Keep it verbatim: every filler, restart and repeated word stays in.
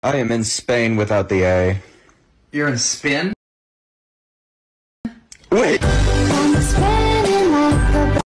I am in Spain without the A. You're in spin? Wait!